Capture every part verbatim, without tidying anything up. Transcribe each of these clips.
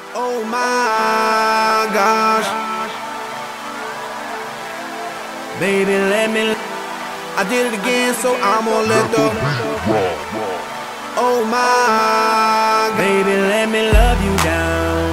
Oh my gosh, baby, let me. I did it again, so I'm gonna let the. Oh my, baby, let me love you down.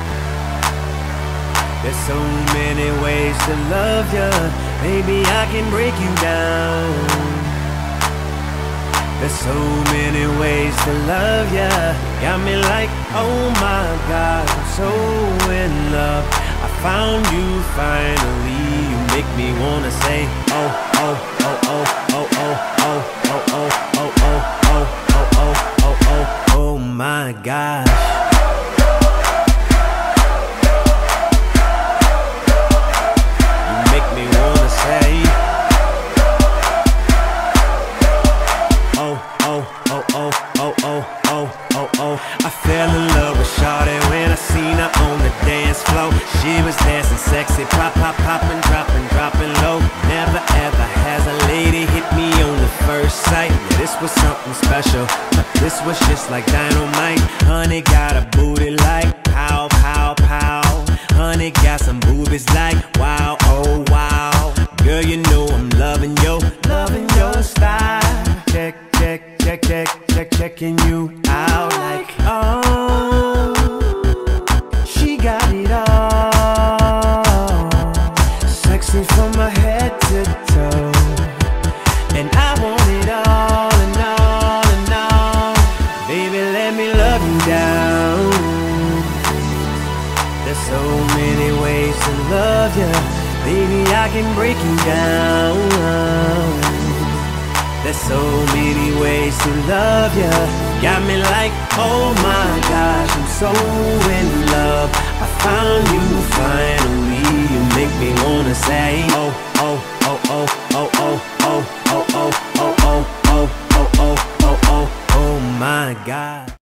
There's so many ways to love ya, baby, I can break you down. There's so many ways to love ya, got me like, oh my God, I'm so in love. I found you finally, you make me wanna say, oh, oh, oh, oh, oh, oh, oh, oh, oh, oh, oh, oh, oh, oh, oh, oh, oh my gosh. You make me wanna say, I fell in love with Shawty when I seen her on the dance floor. She was dancing sexy, pop, pop, poppin', droppin', droppin' low. Never ever has a lady hit me on the first sight. Yeah, this was something special, but this was just like dynamite. Honey got a booty like pow, pow, pow. Honey got some boobies like wow, oh wow. Girl, you know I'm loving yo, loving your style. Check, check, check, check, check, checking you out like, oh, she got it all. Sexy from my head to toe, and I want it all and all and all. Baby, let me love you down. There's so many ways to love ya, baby, I can break you down. There's so many ways to love ya, got me like, oh my gosh, I'm so in love. I found you finally, you make me wanna say, oh, oh, oh, oh, oh, oh, oh, oh, oh, oh, oh, oh, oh, oh, oh, oh, oh my God.